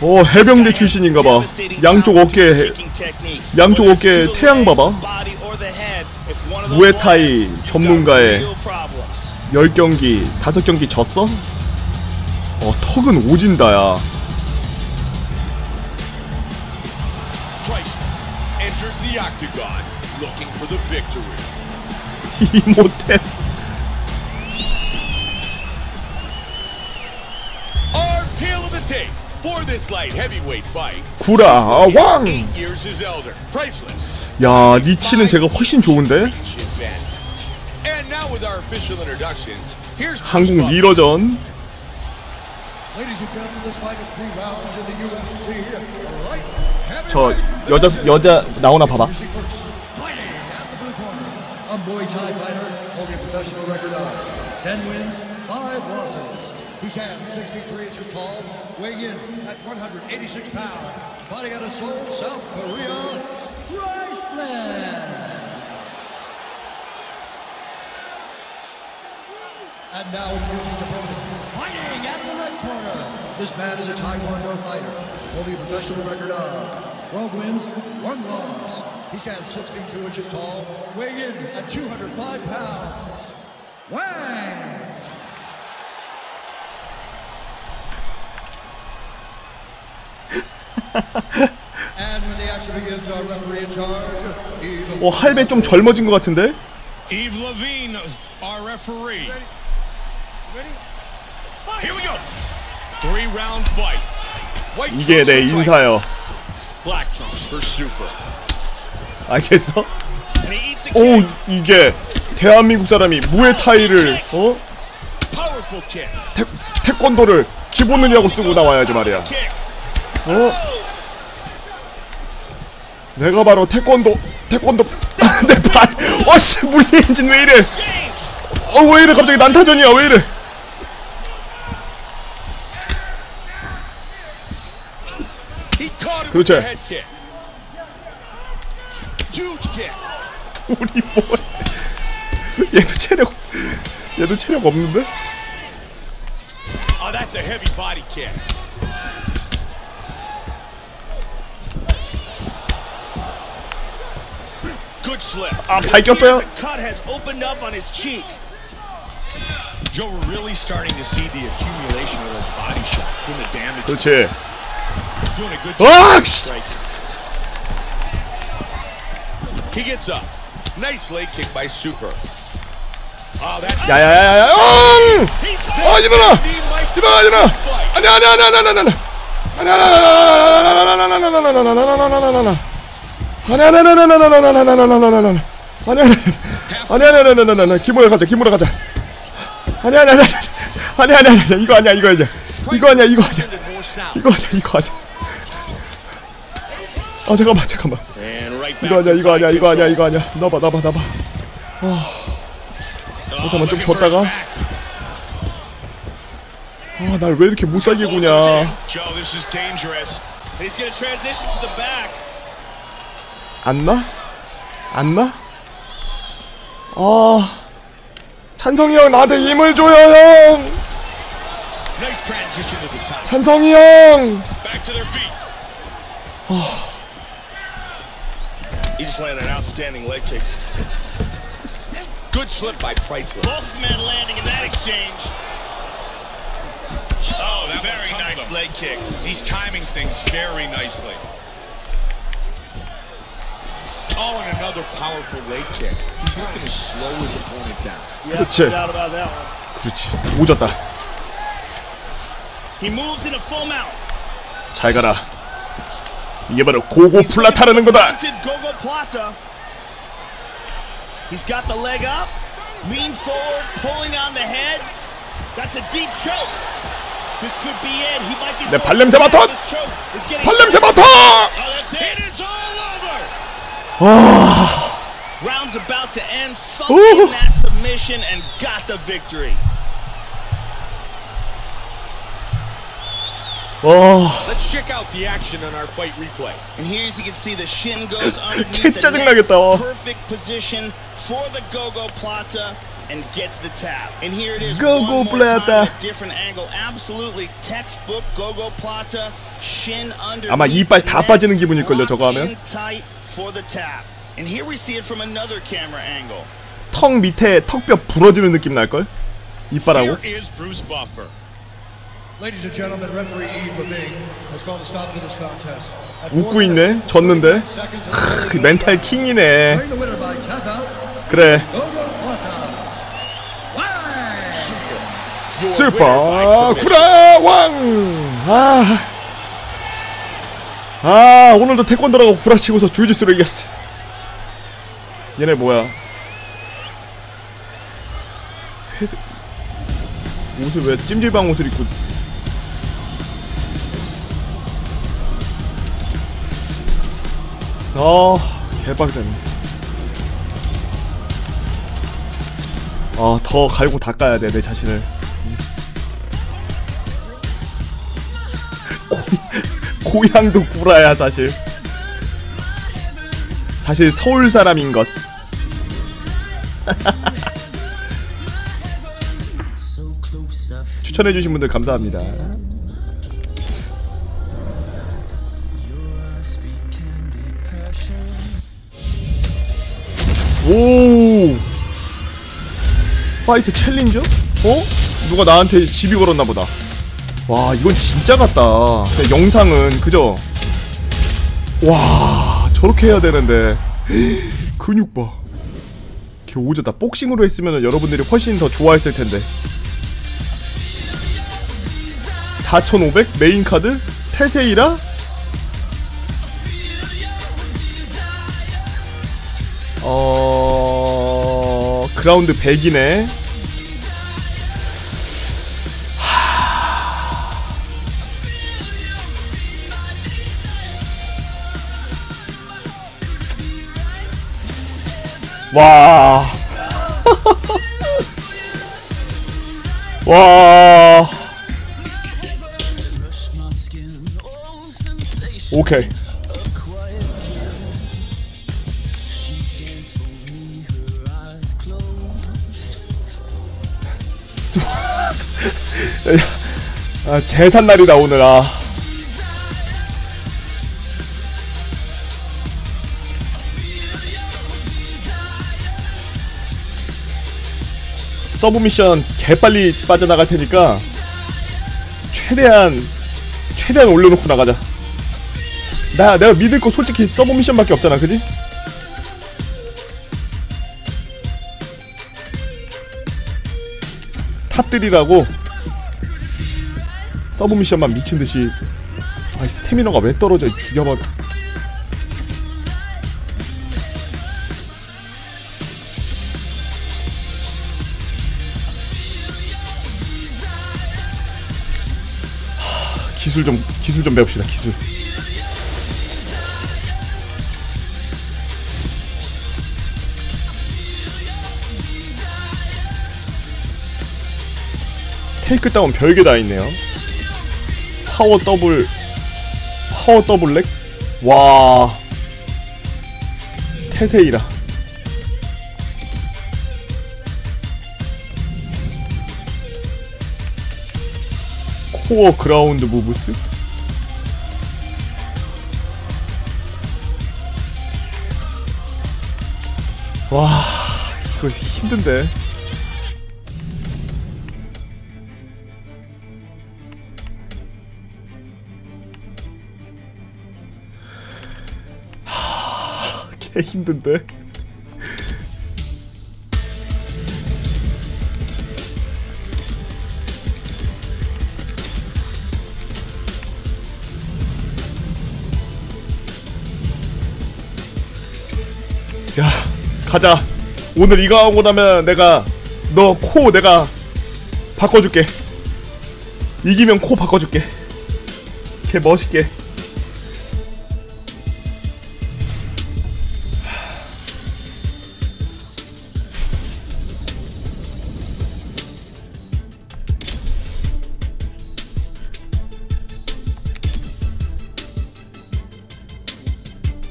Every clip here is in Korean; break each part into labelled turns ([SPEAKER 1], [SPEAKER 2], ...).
[SPEAKER 1] 해병대 출신인가봐. 양쪽 어깨에 태양 봐봐. 무에타이 전문가의 10경기 5경기 졌어? 턱은 오진다야. 이모템. 구라 왕. 야, 리치는 제가 훨씬 좋은데. 한국 미러전. 저 여자 나오나 봐봐.
[SPEAKER 2] He stands 63 inches tall, weighing in at 186 pounds. Fighting out of Seoul, South Korea, Priceless. And now here's his opponent, fighting out of the red corner. This man is a Taekwondo fighter, holding a professional record of 12 wins, 1 loss. He stands 62 inches tall, weighing in at 205 pounds. Wang! And when the action begins, our referee in charge.
[SPEAKER 1] 할배 좀 젊어진 것 같은데?
[SPEAKER 3] Yves Lavigne, our referee. Here we go. 3-round fight.
[SPEAKER 1] 이게 내 인사요.
[SPEAKER 3] Black trunks for super.
[SPEAKER 1] 알겠어? 오, 이게 대한민국 사람이 무에타이를 태권도를 기본능이라고 쓰고 나와야지 말이야. 내가 바로 태권도 내 발. 어씨, 물리 엔진 왜 이래? 왜 이래 갑자기 난타전이야? 왜 이래? 그렇지. 우리 뭐? 얘도 체력 없는데?
[SPEAKER 3] Oh, that's a heavy body kick. Good slip.
[SPEAKER 1] 아, 밝혔어요?
[SPEAKER 3] Cut has opened up on his cheek. Joe, we're really starting to see the accumulation of those body shots and the damage.
[SPEAKER 1] 그렇지.
[SPEAKER 3] Doing a good job
[SPEAKER 1] striking.
[SPEAKER 3] He gets up. Nice leg kick by Super. Oh, that.
[SPEAKER 1] 야야야야. 이봐라. 아니야. 기모라 가자. 아니야. 이거 아니야. 아, 잠깐만. 이거 아니야. 나봐. 잠깐만 좀 쉬었다가. 날 왜 이렇게 못살게 구냐. 안 나? 찬성이 형 나한테 힘을 줘요, 형. 찬성이 형.
[SPEAKER 3] He just landed an outstanding leg kick. Good slip by Priceless. Both men landing in that exchange. Oh, that very nice leg kick. He's timing things very nicely. Oh, and another powerful leg kick. He's looking to slow his opponent down.
[SPEAKER 1] 그렇지. 조졌다.
[SPEAKER 3] He moves in a full mount.
[SPEAKER 1] 잘 가라. 이게 바로 고고 플라타라는 거다.
[SPEAKER 3] He's got the leg up, lean forward, pulling on the head. That's a deep choke. This could be it. He might be.
[SPEAKER 1] 내 발냄새 맡아. 발냄새 맡아.
[SPEAKER 3] It is all over. Round's about to end. Sunk in that submission and got the victory. Let's check out the action on our fight replay. And here you can see the shin goes underneath the neck. Perfect position for the Gogo Plata. and gets the tap. And here it is.
[SPEAKER 1] Gogo Plata.
[SPEAKER 3] Different angle. Absolutely textbook Gogo Plata. Shin under.
[SPEAKER 1] 아마 이빨 다 빠지는 기분일걸요 저거 하면.
[SPEAKER 3] Tight for the tap. And here we see it from another camera angle.
[SPEAKER 1] 턱 밑에 턱뼈 부러지는 느낌 날걸? 이빨하고.
[SPEAKER 3] Here is Bruce Buffer.
[SPEAKER 2] Ladies and gentlemen, referee Yves Lavigne has called a stop to this contest.
[SPEAKER 1] 웃고 있네. 졌는데. 멘탈 킹이네.
[SPEAKER 2] The winner by tap out.
[SPEAKER 1] 그래.
[SPEAKER 2] Gogo Plata.
[SPEAKER 1] 슈퍼 구라왕. 오늘도 태권도라고 구라치고서 주짓수로 이겼어. 얘네 뭐야? 회색 옷을 왜 찜질방 옷을 입고? 개빡이네. 더 갈고 닦아야 돼 내 자신을. 고향도 구라야 사실. 사실 서울 사람인 것. 추천해주신 분들 감사합니다. 오, 파이트 챌린저? 누가 나한테 시비 걸었나보다. 와, 이건 진짜 같다. 영상은 그죠? 와, 저렇게 해야 되는데. 근육 봐. 오졌다. 복싱으로 했으면 여러분들이 훨씬 더 좋아했을 텐데. 4,500 메인 카드 테세이라. 그라운드 100이네. 와. 와. 오케이. 제삿날이다 오늘. 서브미션 개빨리 빠져나갈 테니까 최대한 올려놓고 나가자. 내가 믿을 거 솔직히 서브미션밖에 없잖아, 그지? 탑들이라고 서브미션만 미친듯이. 스태미너가 왜 떨어져? 죽여버려. 기술 좀 배웁시다. 기술. 테이크 다운 별게 다 있네요. 파워 더블렉. 와, 테세이라. 코어 그라운드 무브스. 와, 이거 힘든데. 개 힘든데. 야, 가자. 오늘 이거 하고 나면 내가 너 코 내가 바꿔줄게. 이기면 코 바꿔줄게. 개 멋있게.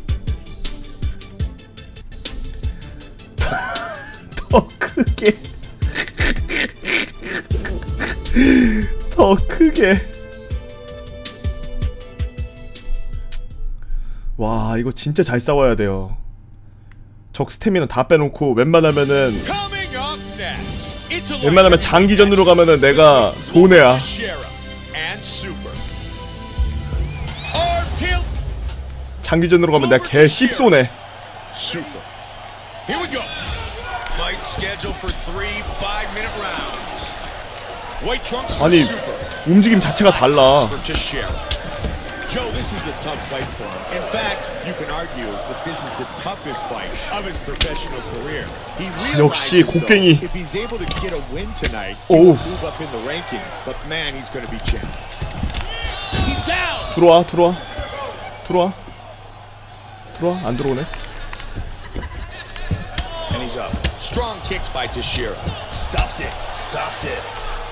[SPEAKER 1] 더 크게. 더 크게. 와 이거 진짜 잘 싸워야 돼요. 적 스태미나 다 빼놓고 웬만하면은 장기전으로 가면은 내가 손해야. 장기전으로 가면 내가 개 씹손해. 아니 움직임 자체가 달라.
[SPEAKER 4] Joe, this is a tough fight for him. In fact, you can argue that this is the toughest fight of his professional career. He
[SPEAKER 1] 역시
[SPEAKER 4] realizes,
[SPEAKER 1] 곡괭이.
[SPEAKER 4] though, if he's able to get a win tonight, he will move up in the rankings. But man, he's going to be challenged.
[SPEAKER 3] He's down.
[SPEAKER 1] 들어와 들어와 들어와 들어와. 안 들어오네.
[SPEAKER 4] And he's up. Strong kicks by Teixeira.
[SPEAKER 3] Stuffed it. Stuffed it.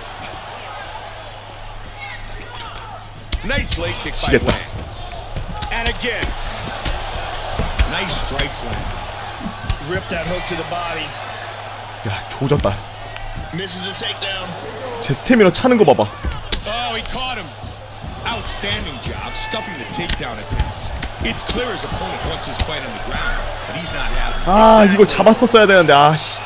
[SPEAKER 4] Nice leg kick by
[SPEAKER 1] 지겠다.
[SPEAKER 4] Wang. And again. Nice strikes land.
[SPEAKER 3] Ripped that hook to the body.
[SPEAKER 1] 야 조졌다.
[SPEAKER 3] Misses the takedown.
[SPEAKER 1] 제 스태미너 차는 거 봐봐.
[SPEAKER 4] Oh, he caught him. Outstanding job stuffing the takedown attempts. It's clear his opponent wants his fight on the ground, but he's not having it.
[SPEAKER 1] 아 이거 잡았었어야 되는데. 아씨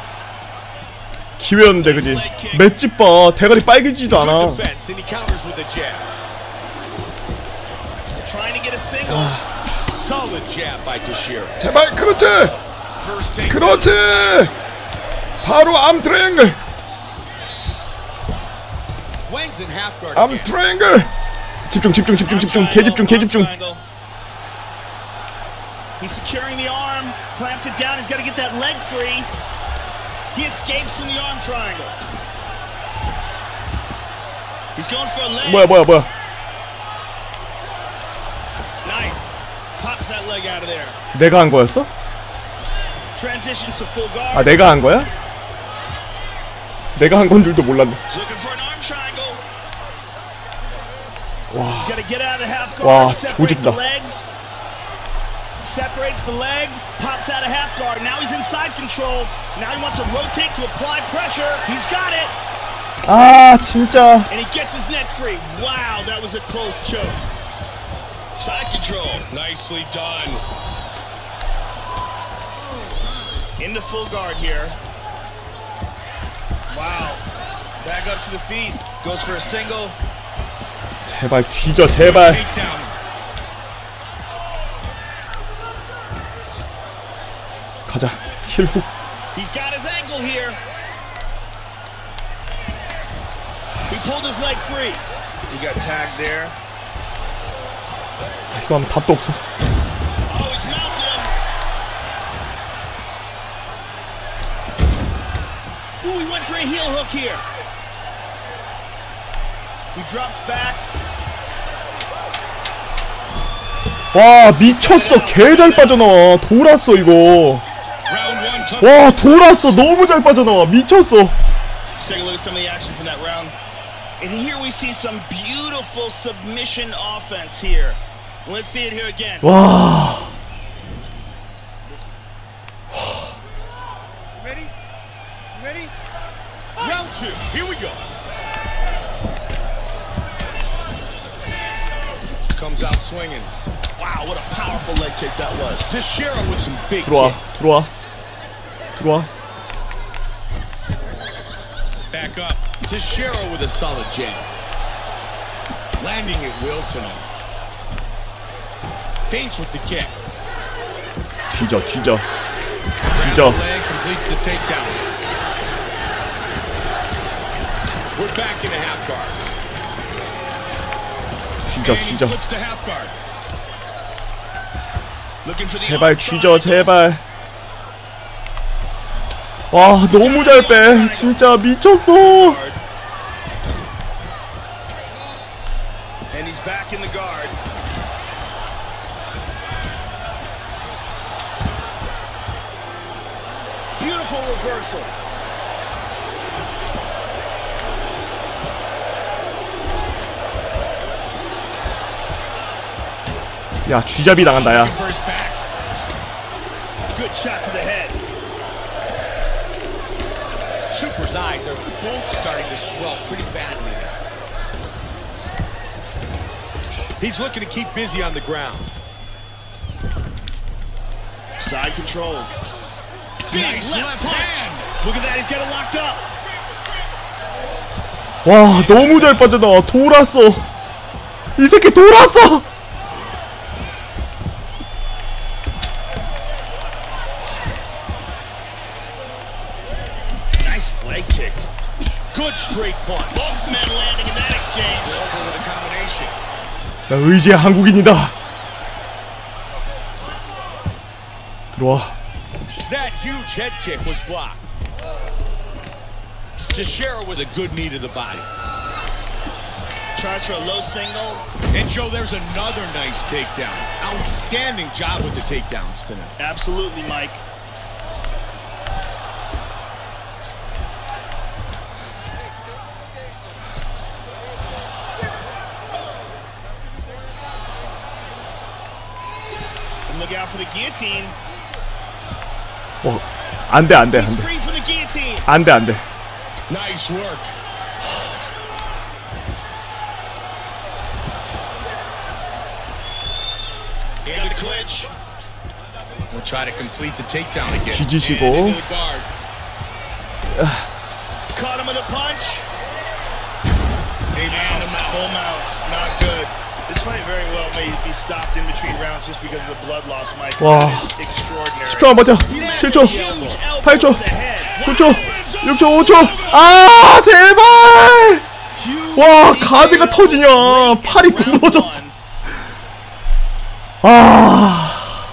[SPEAKER 1] 기회였는데 그지. 맷집 봐. 대가리 빨개지지도 않아.
[SPEAKER 4] Good defense, and he counters with a jab.
[SPEAKER 3] Trying to get a single.
[SPEAKER 4] Solid jab by Teixeira.
[SPEAKER 1] 제발 그렇지.
[SPEAKER 4] First take.
[SPEAKER 1] 그렇지. 바로 암 트라이앵글.
[SPEAKER 4] Wang's in half guard
[SPEAKER 1] 암
[SPEAKER 4] again.
[SPEAKER 1] 트라이앵글. 집중 집중 집중 집중. 개집중 개집중.
[SPEAKER 3] He's securing the arm, clamps it down. He's got to get that leg free. He escapes from the arm triangle. He's going for a leg.
[SPEAKER 1] 뭐야.
[SPEAKER 3] Nice. Pops that leg out of there.
[SPEAKER 1] 내가 한 거였어?
[SPEAKER 3] Transitions to full guard.
[SPEAKER 1] 아 내가 한 거야? 내가 한 건 줄도 몰랐네.
[SPEAKER 3] He's looking for an arm triangle.
[SPEAKER 1] 와.
[SPEAKER 3] He's got to get out of the half guard.
[SPEAKER 1] 와,
[SPEAKER 3] Separate
[SPEAKER 1] 조직다.
[SPEAKER 3] the legs. Separates the leg, pops out of half guard. Now he's inside control. Now he wants to rotate to apply pressure. He's got it.
[SPEAKER 1] 아 진짜.
[SPEAKER 3] And he gets his neck free. Wow, that was a close choke. Side control. Nicely done. Into full guard here. Wow. Back up to the feet. Goes for a single.
[SPEAKER 1] 제발 뒤져 제발.
[SPEAKER 4] Takedown.
[SPEAKER 1] 가자. 힐훅.
[SPEAKER 3] He's got his ankle here. He pulled his leg free. He got tagged there.
[SPEAKER 1] 아, 이거 하면 답도 없어.
[SPEAKER 3] Oh, he's mounted him. Ooh, he went for a heel hook here. He drops back.
[SPEAKER 1] 와 미쳤어. 개 잘 빠져나와. 돌았어 이거. 와 돌았어. 너무 잘 빠져나와. 미쳤어.
[SPEAKER 3] Let's take a look at some of the action from that round. And here we see some beautiful submission offense here. Let's see it here again.
[SPEAKER 1] 와.
[SPEAKER 3] Ready? Ready?
[SPEAKER 4] Round two. Here we go. Comes out swinging.
[SPEAKER 3] Wow, what a powerful leg kick that was.
[SPEAKER 4] Teixeira with some big
[SPEAKER 1] 들어와
[SPEAKER 4] kicks.
[SPEAKER 1] 들어와.
[SPEAKER 4] Back up. Teixeira with a solid jab. Landing at will tonight. Feints with the kick.
[SPEAKER 1] 뒤져.
[SPEAKER 4] Grabs the leg, completes the takedown. We're back in a half guard. And he
[SPEAKER 1] 뒤져.
[SPEAKER 4] slips to half guard.
[SPEAKER 3] Looking for the
[SPEAKER 1] 제발
[SPEAKER 3] arm
[SPEAKER 1] 뒤져
[SPEAKER 3] triangle.
[SPEAKER 1] 제발. 와 너무 잘 빼. 진짜 미쳤어.
[SPEAKER 3] And he's back in the guard. Beautiful reversal.
[SPEAKER 1] 야 쥐잡이 당한다 야.
[SPEAKER 4] For his back.
[SPEAKER 3] Good shot to the head.
[SPEAKER 4] Super's eyes are both starting to swell pretty badly now. He's looking to keep busy on the ground.
[SPEAKER 3] Side control. Big
[SPEAKER 4] Nice
[SPEAKER 3] left
[SPEAKER 4] left
[SPEAKER 3] punch.
[SPEAKER 4] hand.
[SPEAKER 3] Look at that, he's got it locked up.
[SPEAKER 1] 와 너무 잘 빠져나와. 돌았어. 이 새끼 돌았어.
[SPEAKER 3] Nice leg kick.
[SPEAKER 4] Good straight punch.
[SPEAKER 3] Both men landing in that exchange.
[SPEAKER 4] Over with a combination.
[SPEAKER 1] 나 의지의 한국인이다. 들어와.
[SPEAKER 4] That huge head kick was blocked. Teixeira with a good knee to the body.
[SPEAKER 3] Tries for a low single.
[SPEAKER 4] And Joe, there's another nice takedown. Outstanding job with the takedowns tonight.
[SPEAKER 3] Absolutely, Mike. And look out for the guillotine.
[SPEAKER 1] 안돼 안돼
[SPEAKER 3] He's
[SPEAKER 1] 안돼
[SPEAKER 3] free for the guillotine.
[SPEAKER 1] 안돼 안돼.
[SPEAKER 4] Nice work.
[SPEAKER 3] And the clinch.
[SPEAKER 4] We'll try to complete the takedown again.
[SPEAKER 1] 뒤지시고.
[SPEAKER 4] And into the guard.
[SPEAKER 3] Caught him with a punch. And a full mount. Not good. This fight very well may be stopped in between rounds just because of the blood loss, Mike.
[SPEAKER 1] Wow.
[SPEAKER 3] That is extraordinary.
[SPEAKER 1] 10초만 버텨. 7초,
[SPEAKER 3] Huge elbow
[SPEAKER 1] 8초,
[SPEAKER 3] to the head.
[SPEAKER 1] 9초, 6초, 5초. 아 제발.
[SPEAKER 3] Huge
[SPEAKER 1] 와
[SPEAKER 3] knee
[SPEAKER 1] 가드가
[SPEAKER 3] to the
[SPEAKER 1] 터지냐.
[SPEAKER 3] elbow.
[SPEAKER 1] 팔이
[SPEAKER 3] Round
[SPEAKER 1] 부러졌어.
[SPEAKER 3] one.
[SPEAKER 1] 아.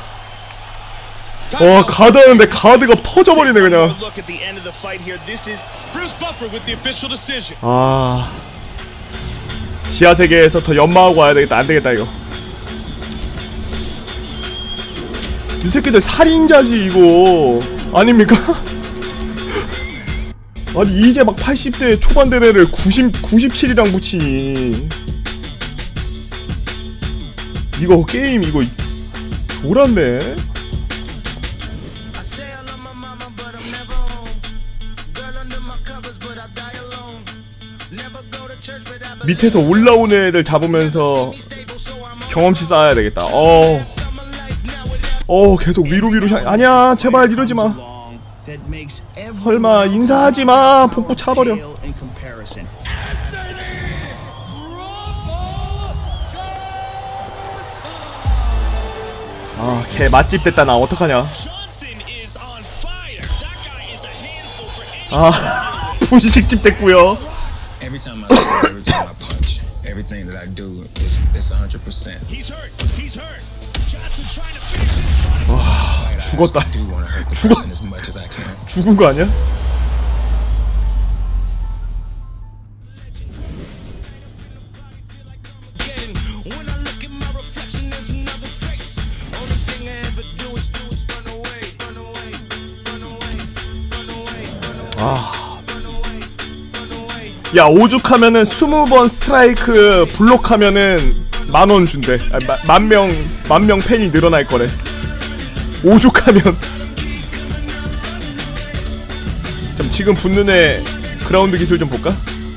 [SPEAKER 1] 와 가드하는데 가드가 터져버리네 그냥.
[SPEAKER 3] Look at the end of the fight here. This is
[SPEAKER 4] Bruce Buffer with the official decision.
[SPEAKER 1] 아 지하 세계에서 더 연마하고 와야 되겠다. 안 되겠다 이거. 이 새끼들 살인자지 이거 아닙니까? 아니 이제 막 80대 초반 된 애를 97이랑 붙이니 이거 게임 이거 돌았네. 밑에서 올라오는 애들 잡으면서 경험치 쌓아야 되겠다. 계속 위로 향. 아니야 제발 이러지 마. 설마 인사하지 마. 복부 차버려. 아, 걔 맛집 됐다. 나 어떡하냐. 아, 분식집 됐고요.
[SPEAKER 5] Every time I score, every time I punch, everything that I do is 100%.
[SPEAKER 3] He's hurt. He's hurt. Johnson trying to finish his fight.
[SPEAKER 1] 와, 죽었다.
[SPEAKER 5] I do want to hurt the person as much as I can.
[SPEAKER 1] 죽은 거 아니야? 야 오죽하면은 20번 스트라이크 블록하면은 10,000원 준대. 만명 팬이 늘어날 거래. 오죽하면. 좀 지금 붙는 애 그라운드 기술 좀 볼까?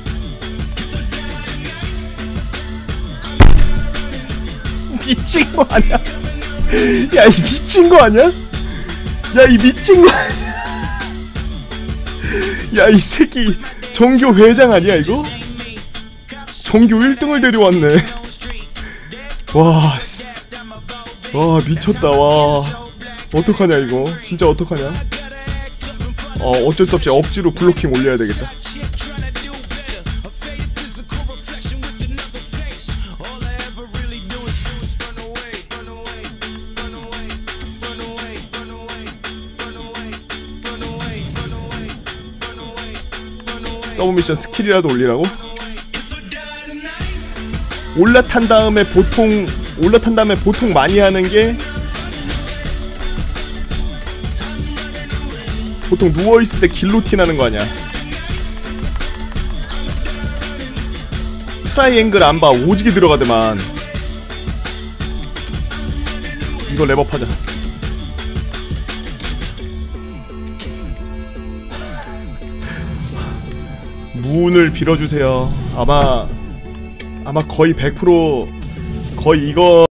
[SPEAKER 1] 미친 거 아니야? 야 이 미친 거 아니야? 야 이 미친 거 아니야? 야 이 새끼 정교 회장 아니야 이거? 정교 1등을 데려왔네. 와, 와 미쳤다. 와 어떡하냐 이거 진짜 어떡하냐. 어쩔 수 없이 억지로 블로킹 올려야 되겠다. 서브미션 스킬이라도 올리라고? 올라탄 다음에 보통 많이 하는 게 보통 누워있을 때 길로틴 하는 거 아니야. 트라이앵글 안 봐. 오지게 들어가더만. 이거 랩업하자. 문을 빌어주세요. 아마 거의 100% 거의 이거